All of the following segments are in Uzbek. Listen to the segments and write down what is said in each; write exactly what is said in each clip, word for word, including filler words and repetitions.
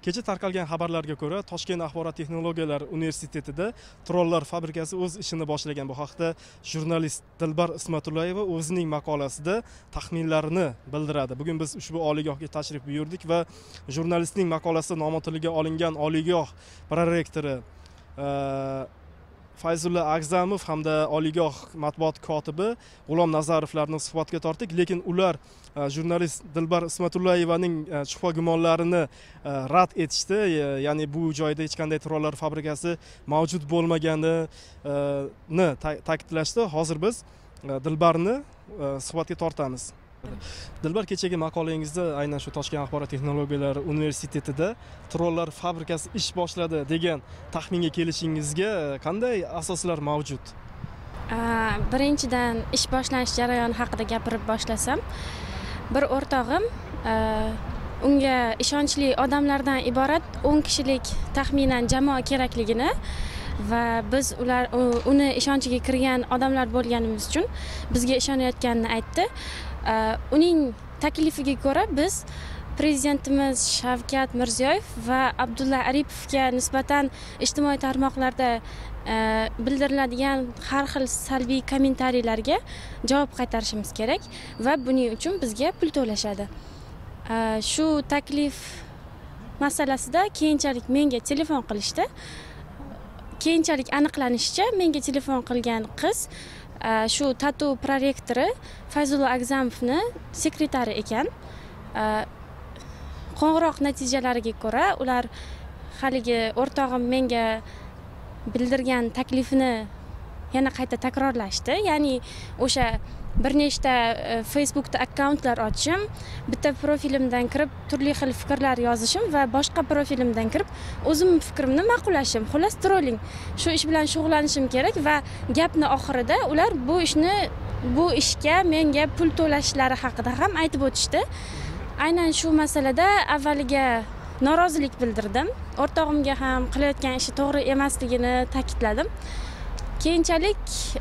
Kecha tarqalgan xabarlarga ko'ra, Toshkent axborot texnologiyalari universitetida trollar fabrikasi o'z ishini boshlagan. Bu haqda jurnalist Dilbar Ismatullayeva o'zining maqolasida taxminlarini bildiradi. Bugun biz ushbu oliygohga tashrif buyurdik va jurnalistning maqolasida nomi tiliga olingan oliygoh prorektori Fayzulla Agzamov hamda oliygoh matbuot kotibi G'ulom Nazarovlarni suhbatga tortdik, lekin ular jurnalist Dilbar Ismatullayevaning shubha gumonlarini rad etishdi. Ya'ni bu joyda hech qanday trollar fabrikasi mavjud bo'lmaganini ta'kidlashdi. Hozir biz Dilbarni suhbatga tortamiz. Dilbar, kechagi maqolangizda aynan shu Toshkent axborot texnologiyalari universitetida trollar fabrikasi ish boshladi degan taxminga kelishingizga qanday asoslar mavjud? Birinchidan, ish boshlanish jarayoni haqida gapirib boshlasam, bir o'rtog'im unga ishonchli odamlardan iborat o'n kishilik taxminan jamoa kerakligini va biz ular uni ishonchiga kirgan odamlar bo'lganimiz uchun bizga ishonayotganini aytdi. Uning taklifiga ko'ra biz prezidentimiz Shavkat Mirziyoyev va Abdulla Aripovga nisbatan ijtimoiy tarmoqlarda bildiriladigan har xil salbiy kommentariylarga javob qaytarishimiz kerak va buning uchun bizga pul to'lashadi. Shu taklif masalasida keyinchalik menga telefon qilishdi. Keyinchalik aniqlanishicha, menga telefon qilgan qiz shu tatu prorektori Fayzulla Agzamovni sekretari ekan. Qo'ng'iroq natijalariga ko'ra, ular haligi o'rtog'im menga bildirgan taklifini yana qayta takrorlashdi. Ya'ni o'sha bir nechta Facebookda akkauntlar ochishim, bitta profilimdan kirib turli xil fikrlar yozishim va boshqa profilimdan kirib o'zim fikrimni ma'qullashim. Xullas, trolling. Shu ish bilan shug'ullanishim kerak va gapni oxirida ular bu ishni bu ishga menga pul to'lashlari haqida ham aytib o'tishdi. Aynan shu masalada avvaliga norozilik bildirdim. O'rtog'imga ham qilayotgan ishi to'g'ri emasligini ta'kidladim. Keyinchalik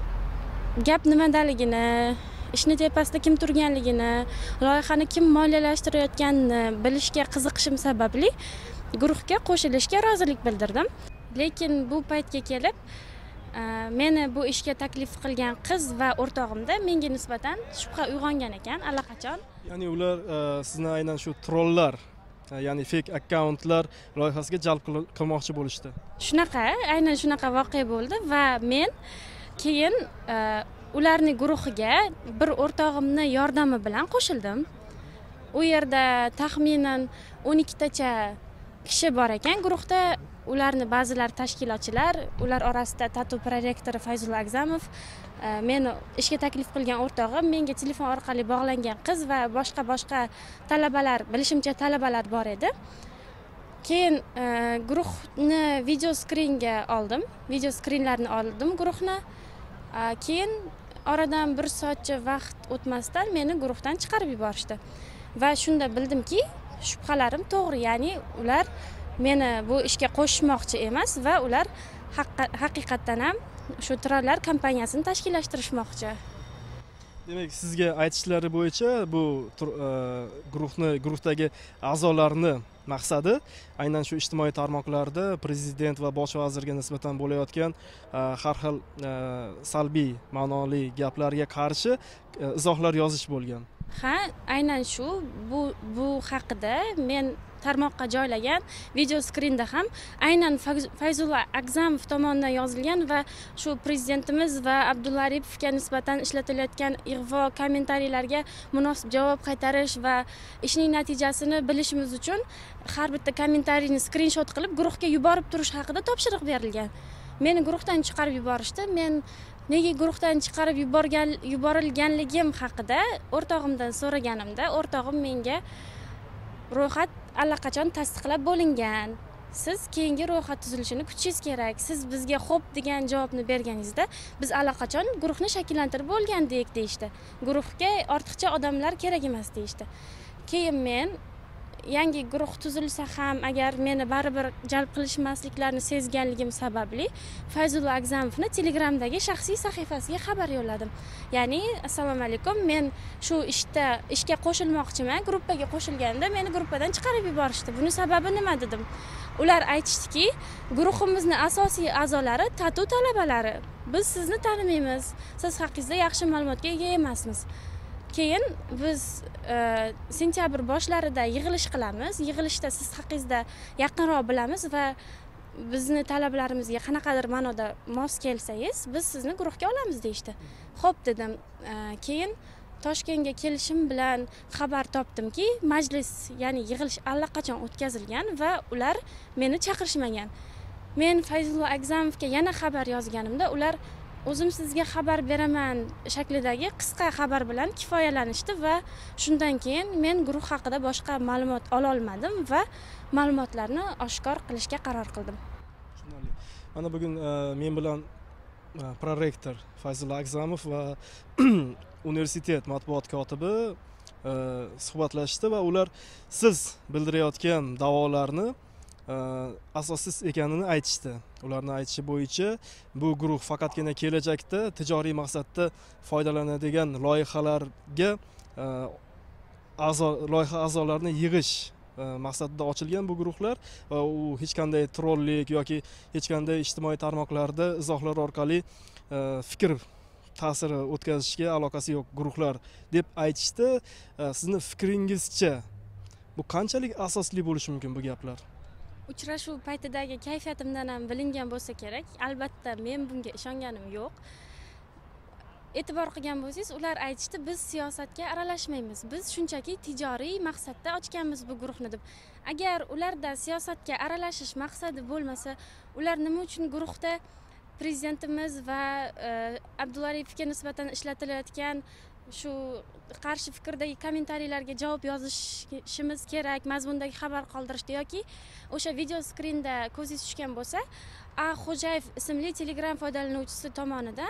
gap nimadaligini, ishni tepasida kim turganligini, loyihani kim moliyalashtirayotganini bilishga qiziqishim sababli guruhga qo'shilishga rozilik bildirdim. Lekin bu paytga kelib meni bu ishga taklif qilgan qiz va o'rtog'imda menga nisbatan shubha uyg'ongan ekan allaqachon. Ya'ni ular sizni aynan shu trollar, ya'ni fake akkauntlar loyihasiga jalb qilmoqchi bo'lishdi. Shunaqa, aynan shunaqa voqea bo'ldi va men keyin ularning guruhiga bir o'rtog'imni yordami bilan qo'shildim. U yerda taxminan o'n ikkitacha kishi bor ekan guruhda. Ularni ba'zilar tashkilotchilar, ular orasida tatu prorektori Fayzulla Agzamov, meni ishga taklif qilgan o'rtog'im, menga telefon orqali bog'langan qiz va boshqa-boshqa talabalar, bilishimcha talabalar bor edi. Keyin guruhni video skringa oldim, video skrinlarni oldim guruhni. Keyin oradan bir soatcha vaqt o'tmasdan meni guruhdan chiqarib yuborishdi. Va shunda bildimki, shubhalarim to'g'ri, ya'ni ular meni bu ishga qo'shishmoqchi emas va ular haqiqatdan ham shu trollar kompaniyasini tashkillashtirishmoqchi. Demak, sizga aytishlari bo'yicha bu guruhni, guruhdagi a'zolarni maqsadi aynan shu ijtimoiy tarmoqlarda prezident va bosh vazirga nisbatan bo'layotgan har xil salbiy ma'noli gaplarga qarshi izohlar yozish bo'lgan. Ha, aynan shu bu bu haqida men tarmoqqa joylagan video skrinda ham aynan Fayzulla Agzamov tomonidan yozilgan va shu prezidentimiz va Abdulla Aripovga nisbatan ishlatilayotgan ig'vo kommentariylarga munosib javob qaytarish va ishning natijasini bilishimiz uchun har bitta kommentariyni skrinshot qilib guruhga yuborib turish haqida topshiriq berilgan. Meni guruhdan chiqarib yuborishdi. Men nega guruhdan chiqarib yuborgan yuborilganligim haqida o'rtog'imdan so'raganimda, o'rtog'im menga ro'yxat allaqachon tasdiqlab bo'lingan. Siz keyingi ro'yxat tuzilishini kutishingiz kerak. Siz bizga xo'p degan javobni berganingizda, biz allaqachon guruhni shakllantirib bo'lgandik deyishdi. Guruhga ortiqcha odamlar kerak emas deyishdi. Keyin men yangi guruh tuzilsa ham agar meni baribir jalb qilishmasliklarini sezganligim sababli Fayzullo Agzamovni Telegramdagi shaxsiy sahifasiga xabar yo'lladim. Ya'ni assalomu alaykum, men shu ishda ishga qo'shilmoqchiman, gruppaga qo'shilganda meni gruppadan chiqarib yuborishdi. Buni sababi nima dedim. Ular aytishdiki, guruhimizning asosiy a'zolari tatu talabalari. Biz sizni tanimaymiz. Siz haqingizda yaxshi ma'lumotga ega emasmiz. Keyin biz e, sentyabr boshlarida yig'ilish qilamiz. Yig'ilishda siz haqingizda yaqinroq bilamiz va bizni talablarimizga qanaqadir ma'noda mos kelsangiz, biz sizni guruhga olamiz deyishdi. Xo'p dedim. E, keyin Toshkentga kelishim bilan xabar topdimki, majlis, ya'ni yig'ilish allaqachon o'tkazilgan va ular meni chaqirishmagan. Men Fayzullo Agzamovga yana xabar yozganimda, ular o'zim sizga xabar beraman shaklidagi qisqa xabar bilan kifoyalanishdi va shundan keyin men guruh haqida boshqa ma'lumot ola olmadim va ma'lumotlarni oshkor qilishga qaror qildim. Tushunarli. Mana bugun men bilan prorektor Fayzullo Agzamov va universitet matbuot kotibi suhbatlashdi va ular siz bildirayotgan da'volarni asossiz ekanini aytishdi. Ularning aytishi bo'yicha bu guruh faqatgina kelajakda tijoriy maqsadda foydalanadigan loyihalarga a'zo loyiha a'zolarini yig'ish maqsadida ochilgan bu guruhlar va u hech qanday trollik yoki hech qanday ijtimoiy tarmoqlarda izohlar orqali fikr ta'siri o'tkazishga aloqasi yo'q guruhlar deb aytishdi. Sizning fikringizcha bu qanchalik asosli bo'lishi mumkin bu gaplar? Uchrashuv paytidagi kayfiyatimdan ham bilingan bo'lsa kerak. Albatta men bunga ishonganim yo'q. E'tibor qilgan bo'lsangiz, ular aytishdi, biz siyosatga aralashmaymiz. Biz shunchaki tijoriy maqsadda ochganmiz bu guruhni deb. Agar ularda siyosatga aralashish maqsadi bo'lmasa, ular nima uchun guruhda prezidentimiz va Abdulla Aripovga nisbatan ishlatilayotgan shu qarshi fikrdagi kommentariylarga javob yozishimiz kerak, mazmundagi xabar qoldirishdi yoki o'sha video skrinda ko'zingiz tushgan bo'lsa, A Xo'jayev ismli Telegram foydalanuvchisi tomonidan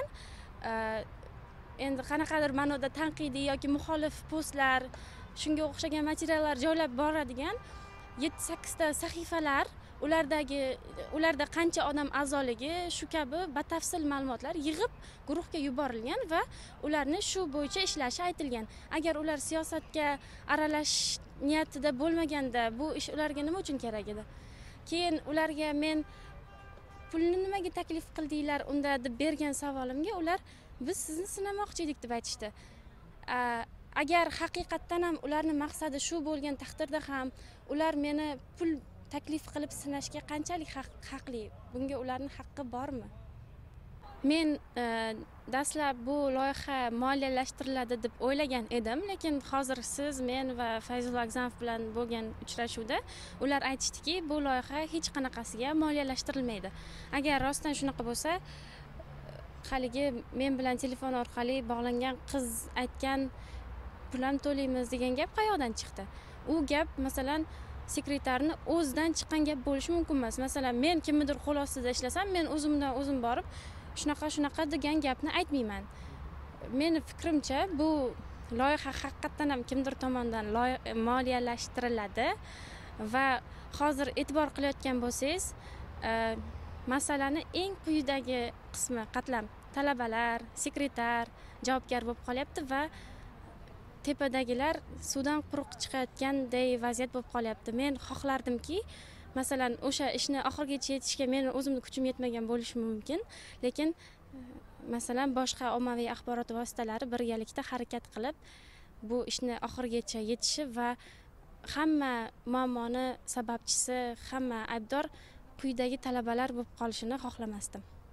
endi qanaqadir ma'noda tanqidiy yoki muxolif postlar, shunga o'xshagan materiallar joylab boradigan yetti sakkiz ta sahifalar, ulardagi ularda qancha odam a'zoligi, shu kabi batafsil ma'lumotlar yig'ib guruhga yuborilgan va ularni shu bo'yicha ishlashi aytilgan. Agar ular siyosatga aralashish niyatida bo'lmaganda bu ish ularga nima uchun kerak edi? Keyin ularga men pulni nimaga taklif qildinglar unda deb bergan savolimga ular biz sizni sinamoqchi edik deb aytishdi. Agar haqiqatdan ham ularning maqsadi shu bo'lgan taqdirda ham ular meni pul taklif qilib sinashga qanchalik haqli? Bunga ularning haqqi bormi? Men dastlab bu loyiha moliyalashtiriladi deb o'ylagan edim, lekin hozir siz, men va Fayzullo Agzamov bilan bo'lgan uchrashuvda ular aytishdiki, bu loyiha hech qanaqasiga moliyalashtirilmaydi. Agar rostdan shunaqa bo'lsa, haligi men bilan telefon orqali bog'langan qiz aytgan pul ham to'laymiz degan gap qayoqdan chiqdi? U gap masalan sekretarni o'zidan chiqqan gap bo'lishi mumkin emas. Masalan, men kimnidir qo'l ostida ishlasam, men o'zimdan o'zim borib shunaqa shunaqa degan gapni aytmayman. Meni fikrimcha, bu loyiha haqiqatan ham kimdir tomonidan moliyalashtiriladi va hozir e'tibor qilayotgan bo'lsangiz, masalani eng quyidagi qismi qatlam talabalar, sekretar javobgar bo'lib qolyapti va tepadagilar suvdan quruq chiqayotganday vaziyat bo'lib qolyapti. Men xohlardimki, masalan, o'sha ishni oxirigacha yetishga meni o'zimning kuchim yetmagan bo'lishi mumkin, lekin masalan boshqa ommaviy axborot vositalari birgalikda harakat qilib bu ishni oxirigacha yetishi va hamma muammoni sababchisi, hamma aybdor quyidagi talabalar bo'lib qolishini xohlamasdim.